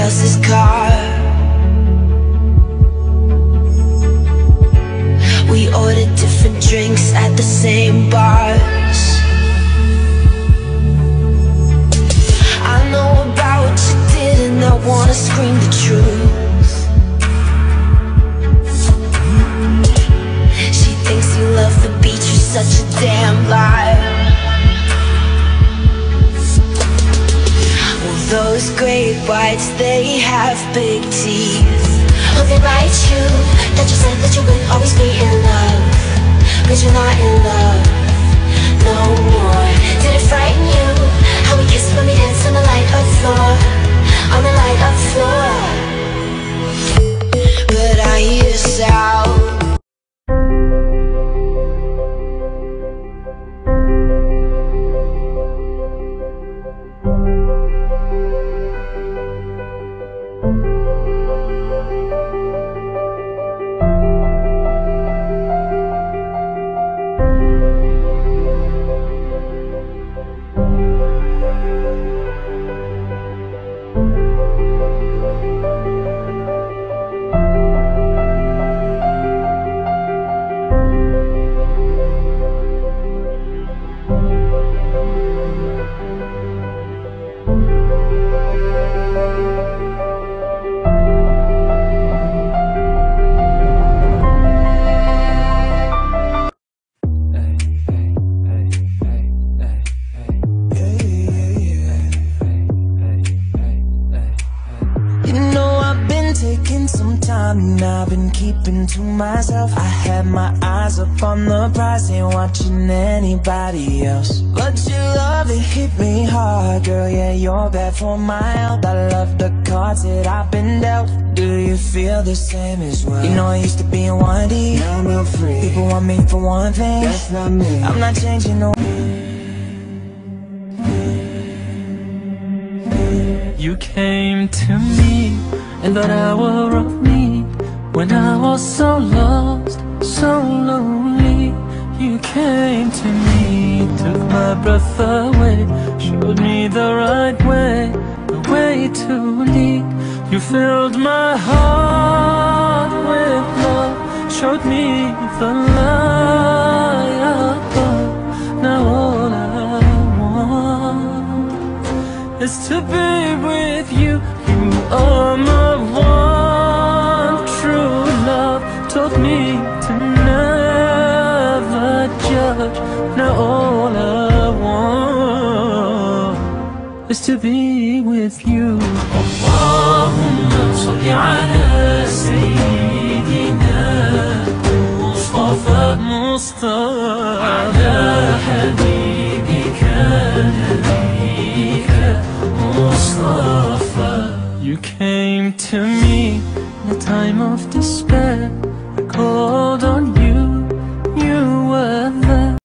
else's car. We ordered different drinks at the same bars. I know about what you did and I wanna scream the truth. She thinks you love the beach, you're such a damn liar. Well, those great whites, they have big teeth. Hope they write you that you said that you would always be in love, but you're not in love no more. Did it frighten you how we kissed when we danced on the light up floor, on the light up floor? But I hear the sound. And I've been keeping to myself. I had my eyes up on the prize, ain't watching anybody else. But your love, it hit me hard, girl, yeah, you're bad for my health. I love the cards that I've been dealt. Do you feel the same as well? You know I used to be in 1D, now I'm real free. People want me for one thing, that's not me. I'm not changing no. You came to me in that hour of need, when I was so lost, so lonely. You came to me, took my breath away, showed me the right way, the way to lead. You filled my heart with love, showed me the light above. Now all I want is to be with you. You are my one true love, taught me to never judge. Now all I want is to be with you. Allahumma salli ala sayyidina Mustafa, ala habibika nabiyika Mustafa. You came to me in a time of despair. I called on you.